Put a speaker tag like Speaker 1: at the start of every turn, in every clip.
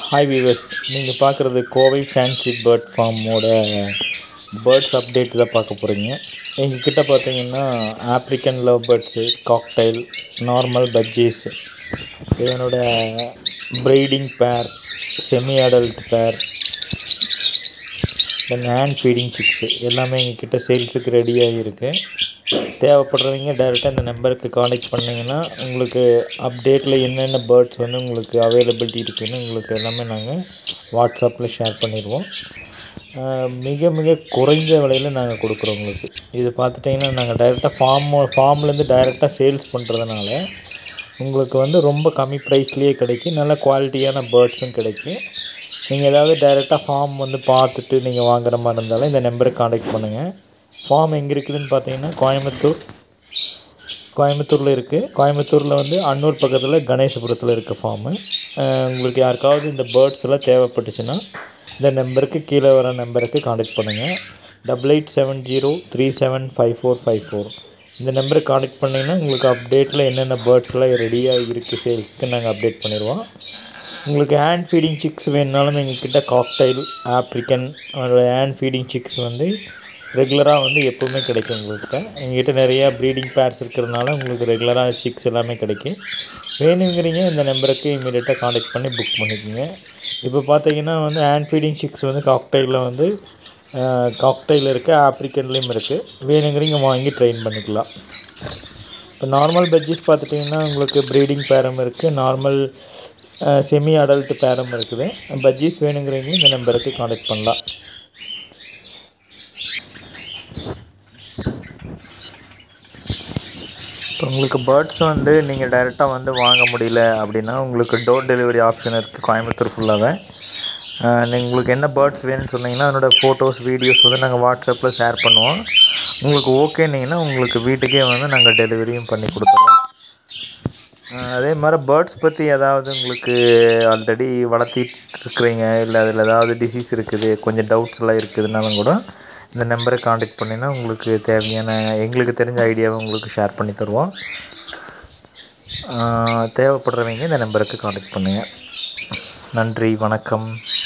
Speaker 1: Hi viewers, நீங்கள் பார்க்குறது Kovai fancy bird ஃபார்மோட பேர்ட்ஸ் அப்டேட் தான் பார்க்க போகிறீங்க. எங்ககிட்ட பார்த்தீங்கன்னா African love birds, cockatiel, normal budgies, இதனோட ப்ரீடிங் பேர், செமி அடல்ட் பேர், தென் ஹேண்ட் ஃபீடிங் சிக்ஸு எல்லாமே எங்ககிட்ட சேல்ஸுக்கு ரெடியாக இருக்குது. தேவைப்படுறவங்க டைரெக்டாக இந்த நம்பருக்கு கான்டெக்ட் பண்ணிங்கன்னா உங்களுக்கு அப்டேட்டில் என்னென்ன பேர்ட்ஸ் வந்து உங்களுக்கு அவைலபிலிட்டி இருக்குதுன்னு உங்களுக்கு எல்லாமே நாங்கள் வாட்ஸ்அப்பில் ஷேர் பண்ணிடுவோம். மிக மிக குறைஞ்ச விலையில் நாங்கள் கொடுக்குறோம் உங்களுக்கு. இது பார்த்துட்டிங்கன்னா நாங்கள் டைரெக்டாக ஃபார்ம்லேருந்து டைரெக்டாக சேல்ஸ் பண்ணுறதுனால உங்களுக்கு வந்து ரொம்ப கம்மி ப்ரைஸ்லேயே கிடைக்கும். நல்ல குவாலிட்டியான பேர்ட்ஸும் கிடைக்கும். நீங்கள் ஏதாவது டைரெக்டாக ஃபார்ம் வந்து பார்த்துட்டு நீங்கள் வாங்குற மாதிரி இருந்தாலும் இந்த நம்பருக்கு கான்டெக்ட் பண்ணுங்கள். ஃபார்ம் எங்கே இருக்குதுன்னு பார்த்தீங்கன்னா கோயம்புத்தூரில் இருக்குது. கோயம்புத்தூரில் வந்து அன்னூர் பக்கத்தில் கணேசபுரத்தில் இருக்க ஃபார்மு. உங்களுக்கு யாருக்காவது இந்த பேர்ட்ஸ் எல்லாம் தேவைப்பட்டுச்சுன்னா இந்த நம்பருக்கு கீழே வர நம்பருக்கு கான்டெக்ட் பண்ணுங்கள். 8870375454 இந்த நம்பருக்கு கான்டெக்ட் பண்ணிங்கன்னா உங்களுக்கு அப்டேட்டில் என்னென்ன பேர்ட்ஸ்லாம் ரெடியாக இருக்குது சேல்ஸுக்கு நாங்கள் அப்டேட் பண்ணிடுவோம். உங்களுக்கு ஹேண்ட் ஃபீடிங் சிக்ஸ் வேணுனாலும் எங்கள்கிட்ட cockatiel, African hand feeding chicks வந்து ரெகுலராக வந்து எப்போவுமே கிடைக்கும். எங்கள்கிட்ட நிறையா ப்ரீடிங் பேர்ஸ் இருக்கிறதுனால உங்களுக்கு ரெகுலராக சிக்ஸ் எல்லாமே கிடைக்கும். வேணுங்கிறீங்க இந்த நம்பருக்கு இமீடியட்டாக கான்டெக்ட் பண்ணி புக் பண்ணிக்கோங்க. இப்போ பார்த்தீங்கன்னா வந்து ஹேண்ட் ஃபீடிங் சிக்ஸ் வந்து காக்டைலில் வந்து காக்டைல் இருக்குது, ஆப்ரிக்கன்லேயும் இருக்குது. வேணுங்கிறீங்க வாங்கி ட்ரெயின் பண்ணிக்கலாம். இப்போ நார்மல் பஜ்ஜீஸ் பார்த்துட்டிங்கன்னா உங்களுக்கு ப்ரீடிங் பேரும் இருக்குது, நார்மல் செமி அடல்ட் பேரும் இருக்குது. பஜ்ஜீஸ் வேணுங்கிறீங்க இந்த நம்பருக்கு கான்டெக்ட் பண்ணலாம். இப்போ உங்களுக்கு பேர்ட்ஸ் வந்து நீங்கள் டைரெக்டாக வந்து வாங்க முடியல அப்படின்னா உங்களுக்கு டோர் டெலிவரி ஆப்ஷன் இருக்குது கோயம்புத்தூர் ஃபுல்லாகவே. உங்களுக்கு என்ன பேர்ட்ஸ் வேணும்னு சொன்னீங்கன்னா அதனோட ஃபோட்டோஸ், வீடியோஸ் வந்து நாங்கள் வாட்ஸ்அப்பில் ஷேர் பண்ணுவோம். உங்களுக்கு ஓகேனிங்கன்னா உங்களுக்கு வீட்டுக்கே வந்து நாங்கள் டெலிவரியும் பண்ணி கொடுத்துட்றோம். அதே மாதிரி பேர்ட்ஸ் பற்றி ஏதாவது உங்களுக்கு ஆல்ரெடி வளர்த்திட்டு இருக்கிறீங்க, இல்லை அதில் ஏதாவது டிசீஸ் இருக்குது, கொஞ்சம் டவுட்ஸ் எல்லாம் இருக்குதுனாலும் கூட இந்த நம்பரை கான்டெக்ட் பண்ணிங்கன்னா உங்களுக்கு தேவையான எங்களுக்கு தெரிஞ்ச ஐடியாவை உங்களுக்கு ஷேர் பண்ணி தருவோம். தேவைப்படுறவங்க இந்த நம்பருக்கு கான்டெக்ட் பண்ணுங்கள். நன்றி, வணக்கம்.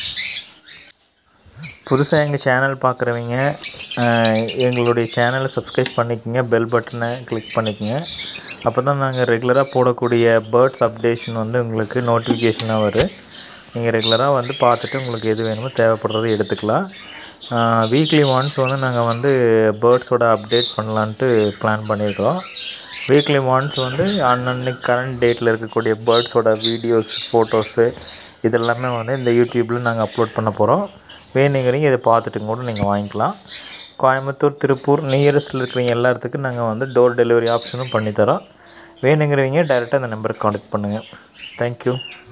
Speaker 1: புதுசாக எங்கள் சேனல் பார்க்குறவங்க எங்களுடைய சேனலை சப்ஸ்கிரைப் பண்ணிக்கோங்க, பெல் பட்டனை கிளிக் பண்ணிக்கோங்க. அப்போ தான் நாங்கள் ரெகுலராக போடக்கூடிய பேர்ட்ஸ் அப்டேஷன் வந்து உங்களுக்கு நோட்டிஃபிகேஷனாக வரும். நீங்கள் ரெகுலராக வந்து பார்த்துட்டு உங்களுக்கு எது வேணுமோ தேவைப்படுறதை எடுத்துக்கலாம். வீக்லி ஒன்ஸ் வந்து நாங்கள் வந்து பேர்ட்ஸோட அப்டேட் பண்ணலான்ட்டு பிளான் பண்ணியிருக்கிறோம். வீக்லி ஒன்ஸ் வந்து அன்னன்னைக்கு கரண்ட் டேட்டில் இருக்கக்கூடிய பேர்ட்ஸோட வீடியோஸ், ஃபோட்டோஸு இதெல்லாமே வந்து இந்த யூடியூப்பில் நாங்கள் அப்லோட் பண்ண போகிறோம். வேணுங்கிறீங்க இதை பார்த்துட்டு கூட நீங்கள் வாங்கிக்கலாம். கோயம்புத்தூர், திருப்பூர் நியரஸ்ட்டில் இருக்கிறவங்க எல்லாத்துக்கும் நாங்கள் வந்து டோர் டெலிவரி ஆப்ஷனும் பண்ணித்தரோம். வேணுங்கிறவங்க டைரெக்டாக இந்த நம்பருக்கு கான்டெக்ட் பண்ணுங்கள். தேங்க்யூ.